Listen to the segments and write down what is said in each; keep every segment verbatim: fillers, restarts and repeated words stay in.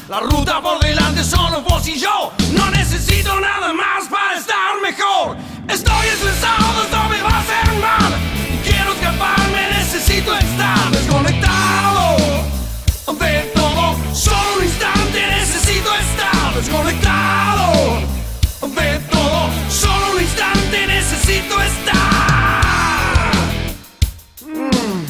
La ruta por delante solo vos y yo. No necesito nada más para estar mejor. Estoy estresado, esto me va a hacer mal. Quiero escaparme, necesito estar desconectado de todo. Solo un instante, necesito estar desconectado de todo. Solo un instante, necesito estar. Mm.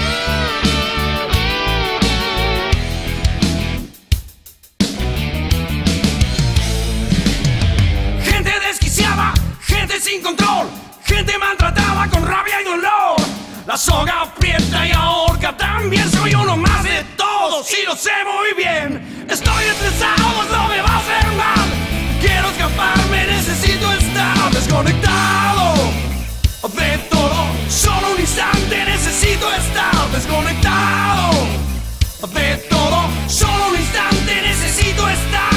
Gente desquiciada, gente sin control, gente maltratada con rabia y dolor. La soga aprieta y ahorca también. Soy uno más de todos y lo sé muy bien. Estoy estresado, esto me va a hacer mal. Quiero escaparme, necesito estar desconectado de todo. Solo un instante, necesito estar desconectado de todo. Solo un instante, necesito estar.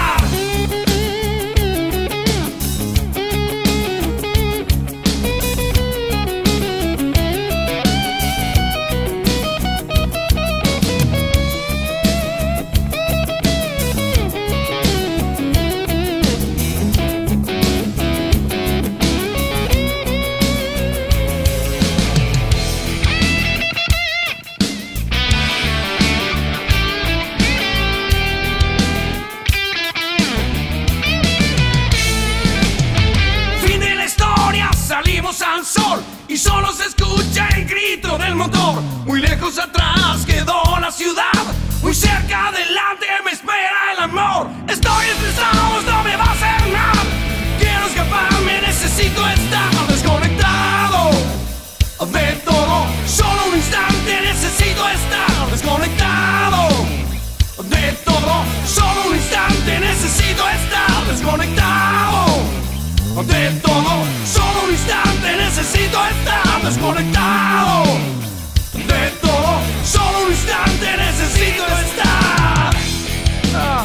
Al sol y solo se escucha el grito del motor. Muy lejos atrás quedó la ciudad, muy cerca adelante me espera el amor. Estoy estresado, esto me va a hacer mal. Quiero escaparme, necesito estar desconectado de todo. Solo un instante, necesito estar desconectado de todo. Solo un instante, necesito estar desconectado de todo. Solo un instante, necesito estar desconectado de todo. Solo un instante, necesito estar. Ah.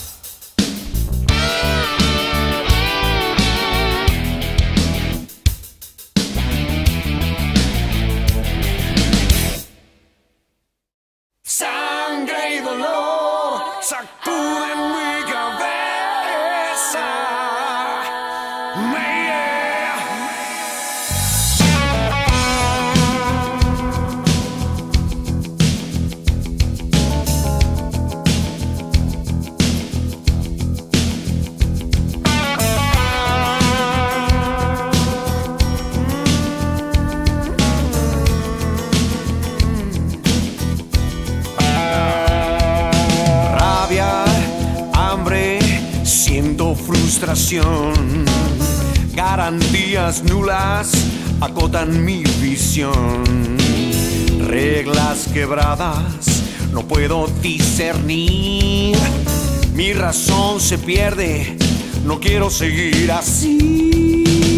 Sangre y dolor sacuden mi cabeza. Me frustración, garantías nulas acotan mi visión. Reglas quebradas, no puedo discernir. Mi razón se pierde, no quiero seguir así.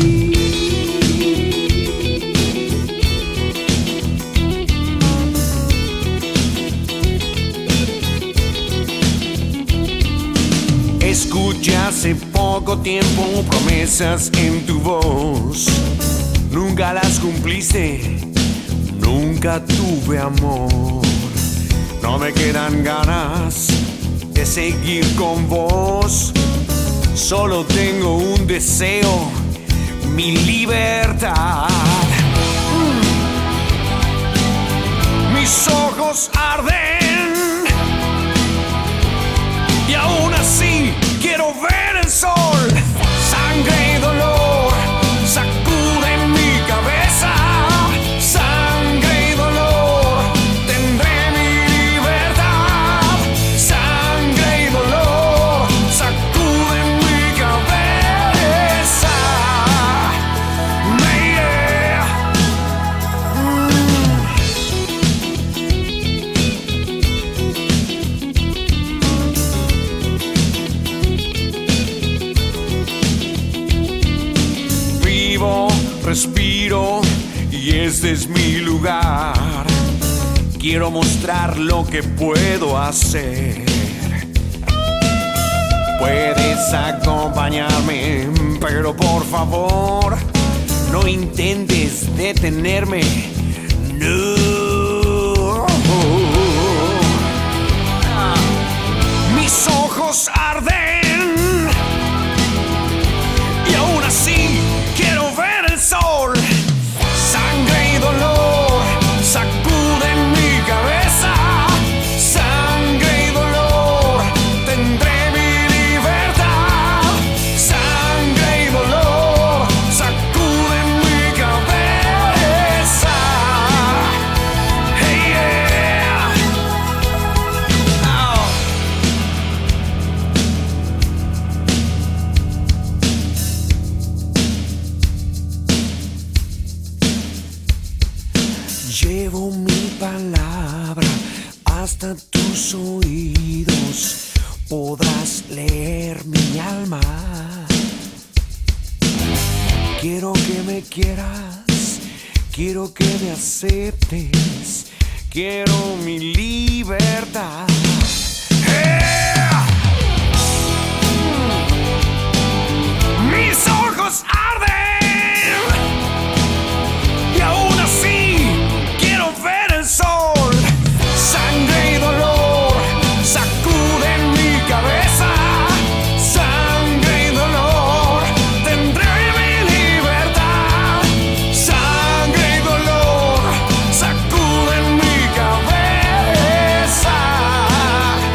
Escuché hace poco tiempo promesas en tu voz. Nunca las cumpliste, nunca tuve amor. No me quedan ganas de seguir con vos. Solo tengo un deseo, mi libertad. Mis ojos arden y aún así quiero ver el sol. Sangre y dolor sacuden mi cabeza. Sangre y dolor, tendré mi libertad. Sangre y dolor sacuden mi cabeza. Yeah. Respiro y este es mi lugar. Quiero mostrar lo que puedo hacer. Puedes acompañarme, pero por favor no intentes detenerme. No. Mis Llevo mi palabra hasta tus oídos, podrás leer mi alma. Quiero que me quieras, quiero que me aceptes, quiero mi libertad. Yeah. Mis ojos arden y aún así quiero ver el sol. Sangre y dolor sacuden mi cabeza. Sangre y dolor tendré mi libertad. Sangre y dolor sacuden mi cabeza.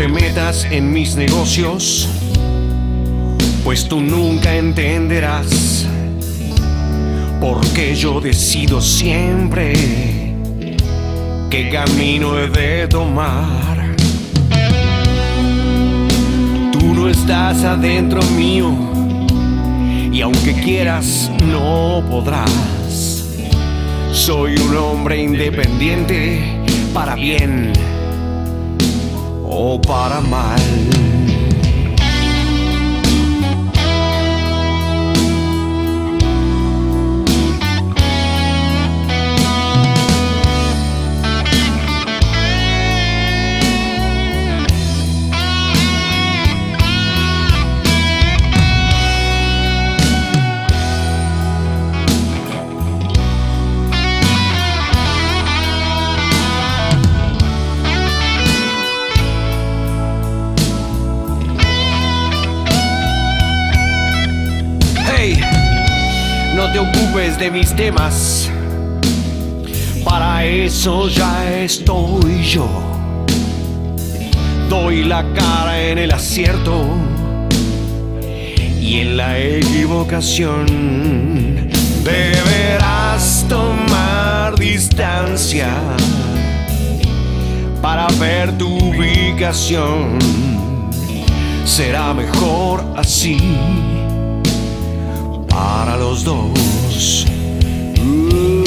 te metas en mis negocios, pues tú nunca entenderás, porque yo decido siempre qué camino he de tomar. Tú no estás adentro mío, y aunque quieras no podrás. Soy un hombre independiente, para bien o para mal. No te ocupes de mis temas, para eso ya estoy yo. Doy la cara en el acierto y en la equivocación. Deberás tomar distancia para ver tu ubicación. Será mejor así para los dos. Uh.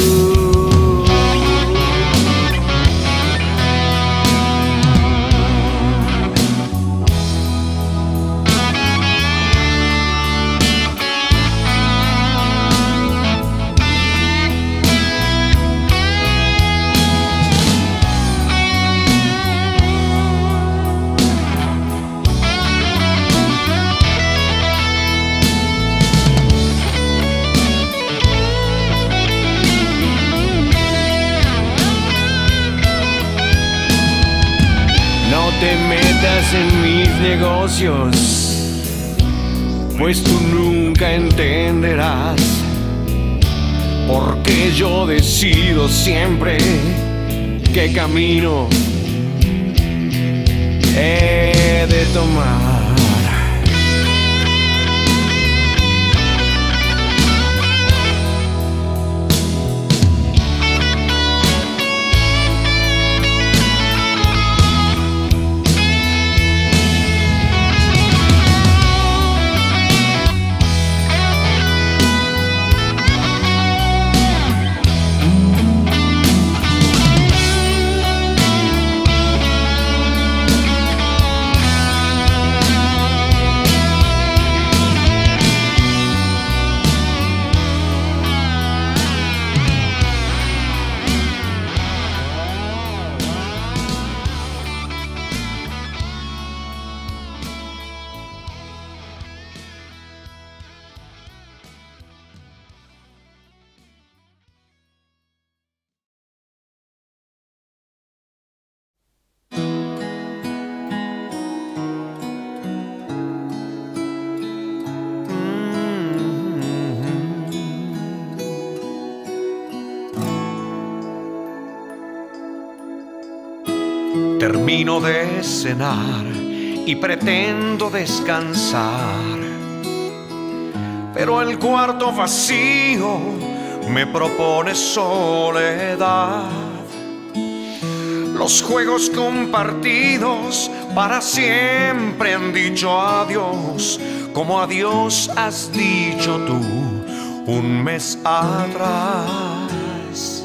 No te metas en mis negocios, pues tú nunca entenderás, porque yo decido siempre qué camino he de tomar. Termino de cenar y pretendo descansar, pero el cuarto vacío me propone soledad. Los juegos compartidos para siempre han dicho adiós, como adiós has dicho tú un mes atrás.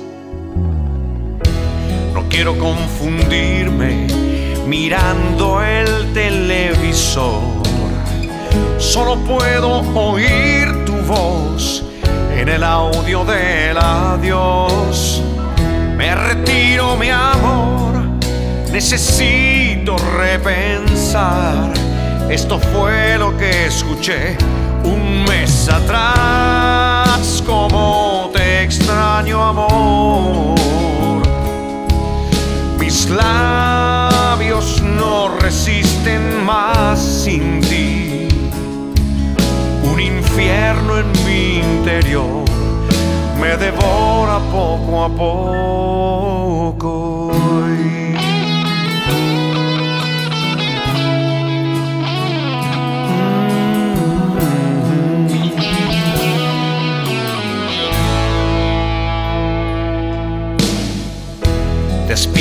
No quiero confundirme mirando el televisor, solo puedo oír tu voz en el audio del adiós. Me retiro, mi amor, necesito repensar. Esto fue lo que escuché un mes atrás. Cómo te extraño, amor. Mis labios no resisten más sin ti. Un infierno en mi interior me devora poco a poco.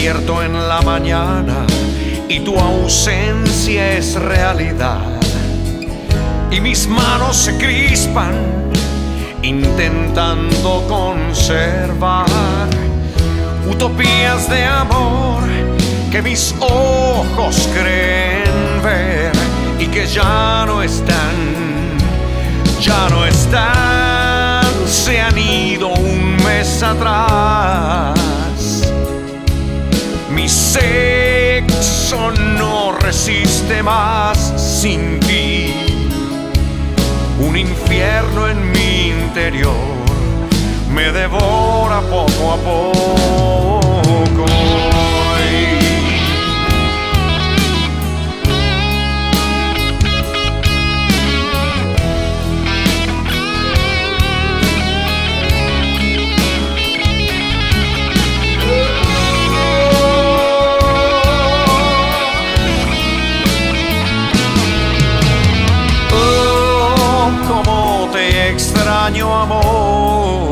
despierto en la mañana y tu ausencia es realidad. Y mis manos se crispan intentando conservar utopías de amor que mis ojos creen ver y que ya no están, ya no están, se han ido un mes atrás. Mi sexo no resiste más sin ti, un infierno en mi interior me devora poco a poco. Extraño amor,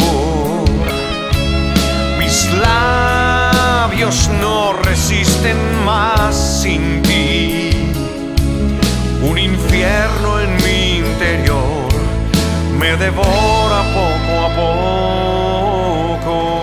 mis labios no resisten más sin ti, un infierno en mi interior me devora poco a poco.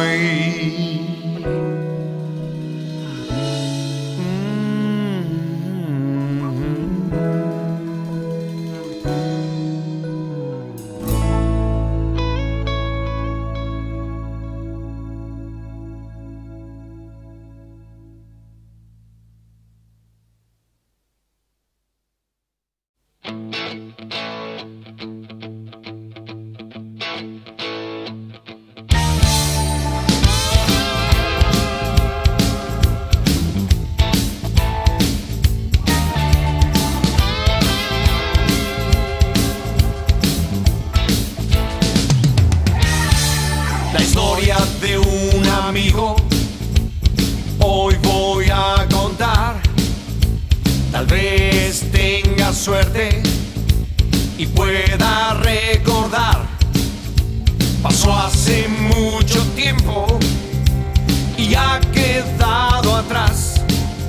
De un amigo hoy voy a contar, tal vez tenga suerte y pueda recordar. Pasó hace mucho tiempo y ha quedado atrás,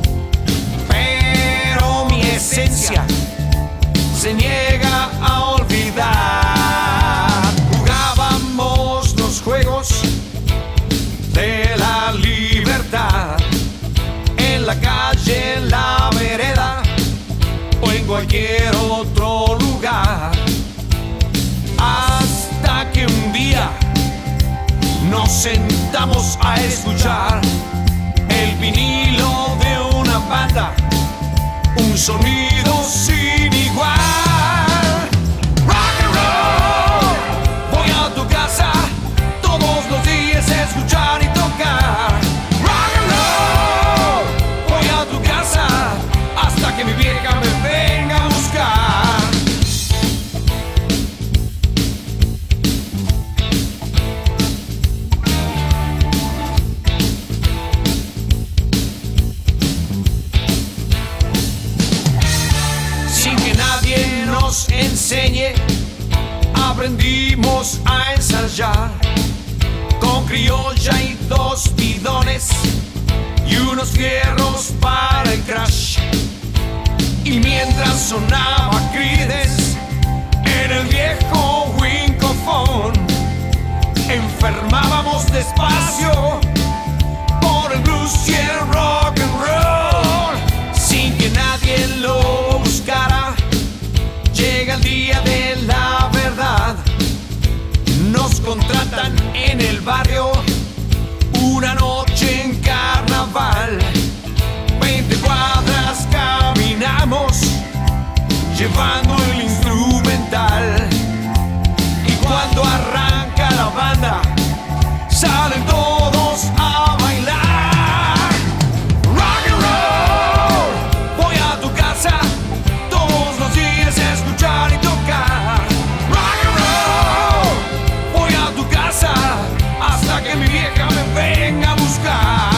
pero mi esencia se niega a olvidar. Jugábamos los juegos de la libertad, en la calle, en la vereda o en cualquier otro lugar, hasta que un día nos sentamos a escuchar el vinilo de una banda, un sonido sin igual. Rock and roll, voy a tu casa todos los días a escuchar y tocar. Rock and roll, voy a tu casa hasta que mi vieja me venga a buscar. Sin que nadie nos enseñe, aprendimos a ensayar con criolla y dos bidones y unos fierros para el crash. Y mientras sonaba Creedence en el viejo Winkofon, enfermábamos despacio por el blues y el rock and roll. Sin que nadie lo buscara, llega el día de la verdad. Nos contratan en el barrio una noche en carnaval. Veinte cuadras caminamos llevando el instrumental. Y cuando arranca la banda, salen todos a bailar. Rock and roll, voy a tu casa todos los días a escuchar y tocar. Rock and roll, voy a tu casa hasta que mi vieja me venga a buscar.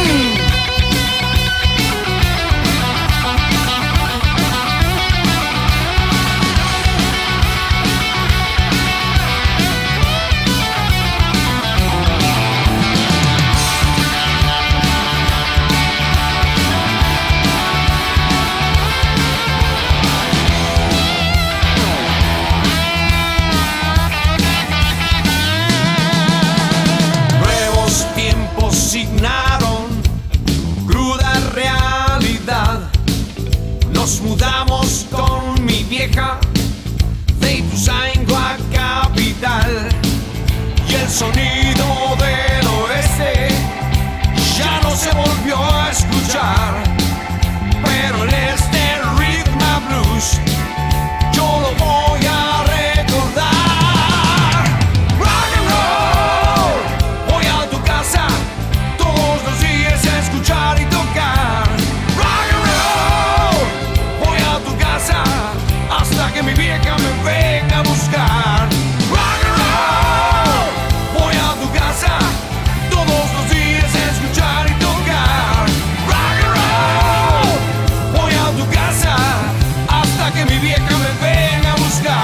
Mm. de Ituzaingó a Capital, y el sonido del oeste ya no se volvió a escuchar. Pero en este rhythm and blues yo lo voy a recordar. Rock and roll, voy a tu casa todos los días a escuchar y tocar. Rock and roll, voy a tu casa hasta que mi vieja me venga a buscar. Rock and roll, voy a tu casa todos los días a escuchar y tocar. Rock and roll, voy a tu casa hasta que mi vieja me venga a buscar.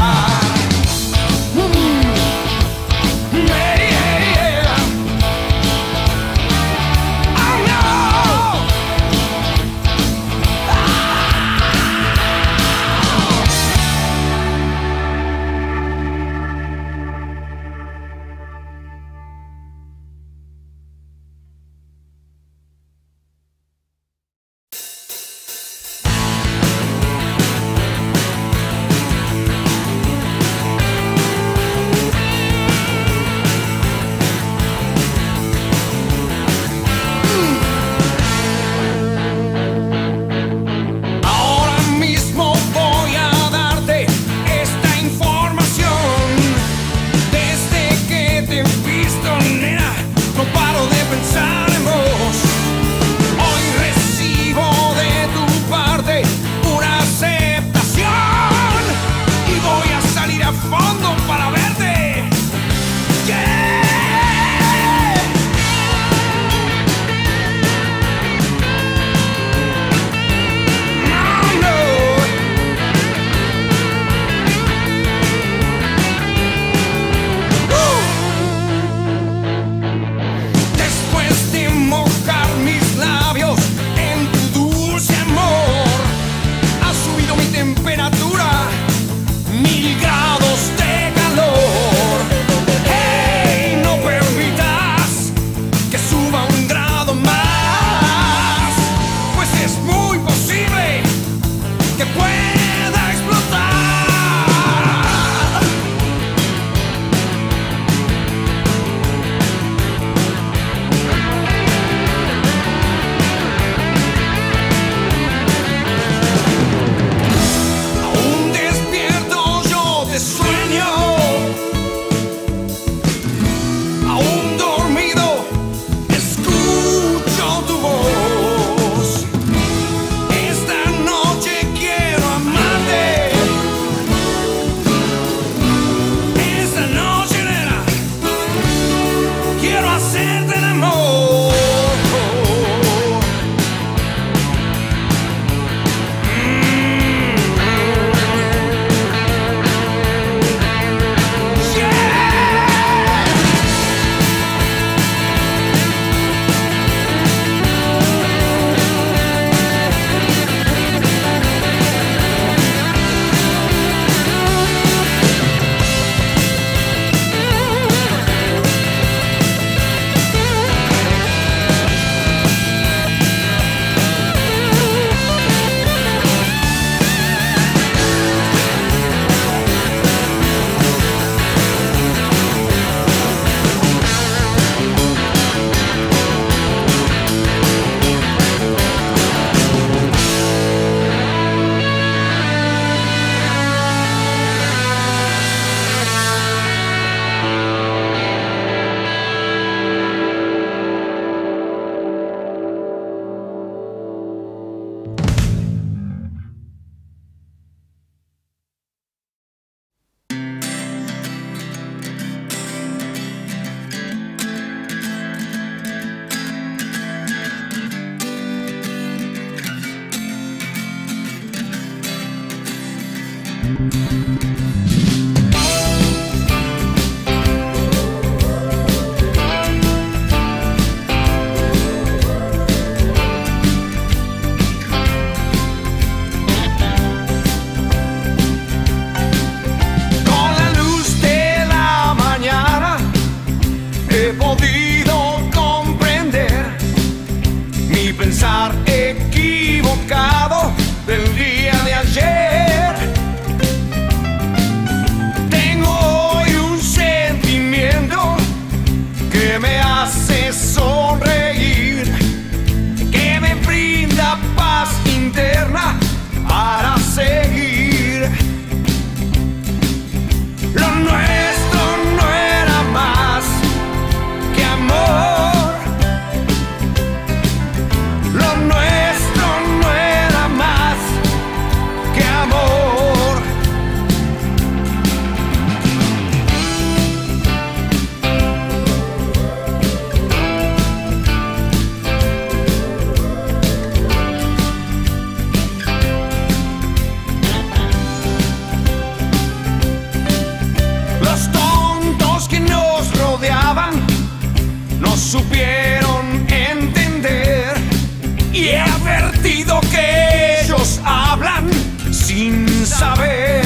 supieron entender. Y he advertido que ellos hablan sin saber.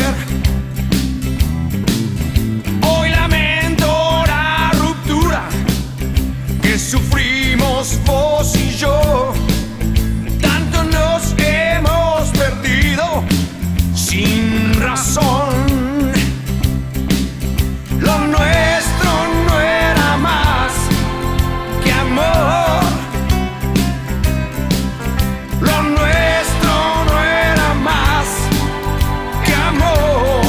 Hoy lamento la ruptura que sufrimos vos y yo. Tanto nos hemos perdido sin razón. Lo nuestro no era más que amor. Lo nuestro no era más que amor.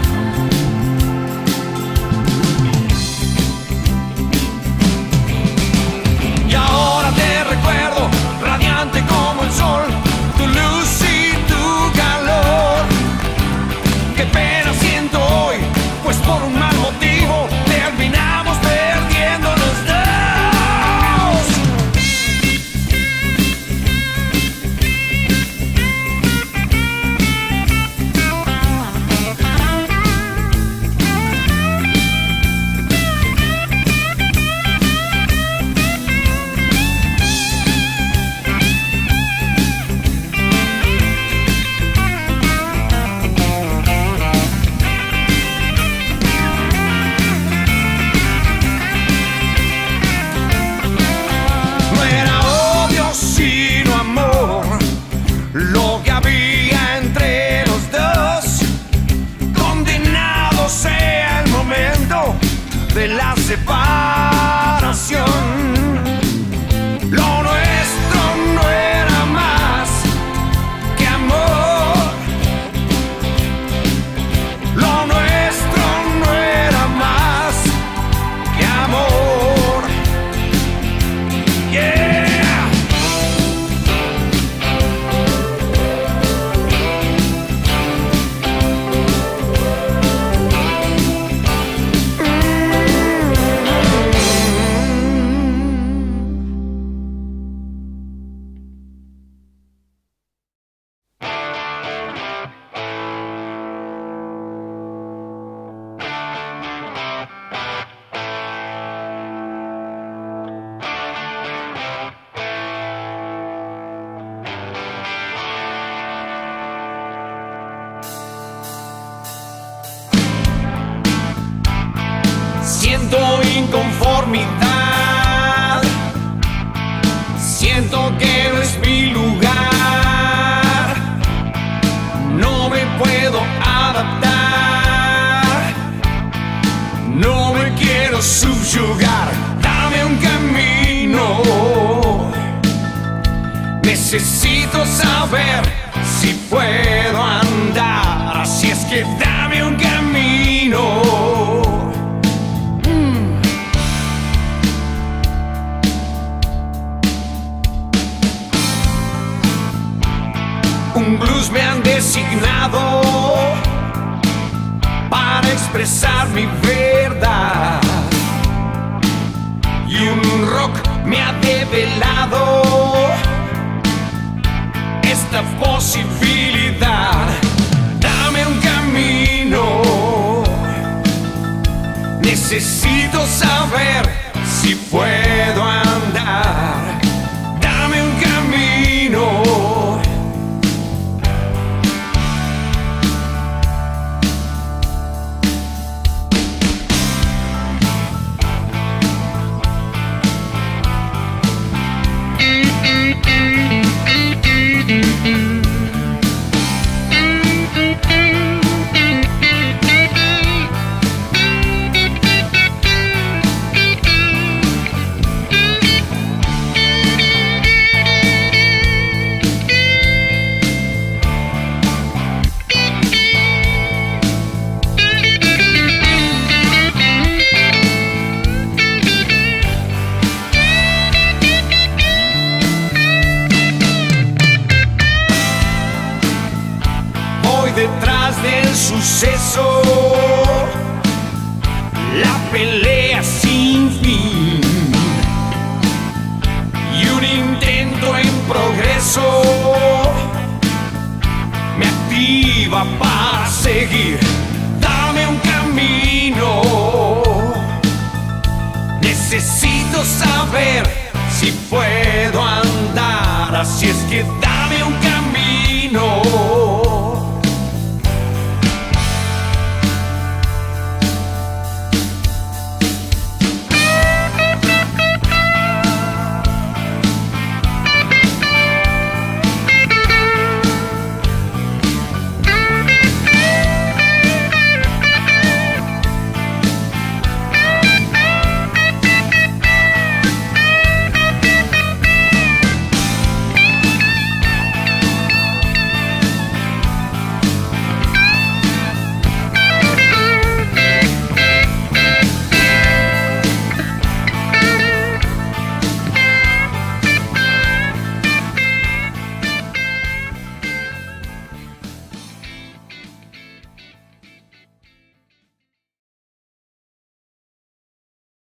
Y ahora te recuerdo, radiante como el sol, tu luz y tu calor. Qué pena siento hoy, pues por un mal motivo terminamos perdiendo los dos. No era odio sino amor lo que había entre los dos. Condenado sea el momento de la separación. Lo nuestro no era más que amor. Lo nuestro no era más que amor. Yeah. Siento inconformidad, siento que no es mi lugar, no me puedo adaptar, no me quiero subyugar. Dame un camino, necesito saber si puedo andar, así es que dame un camino. Un blues me han designado para expresar mi verdad, y un rock me ha develado esta posibilidad. Dame un camino, necesito saber si puedo andar. Dame un camino. si puedo andar, así es que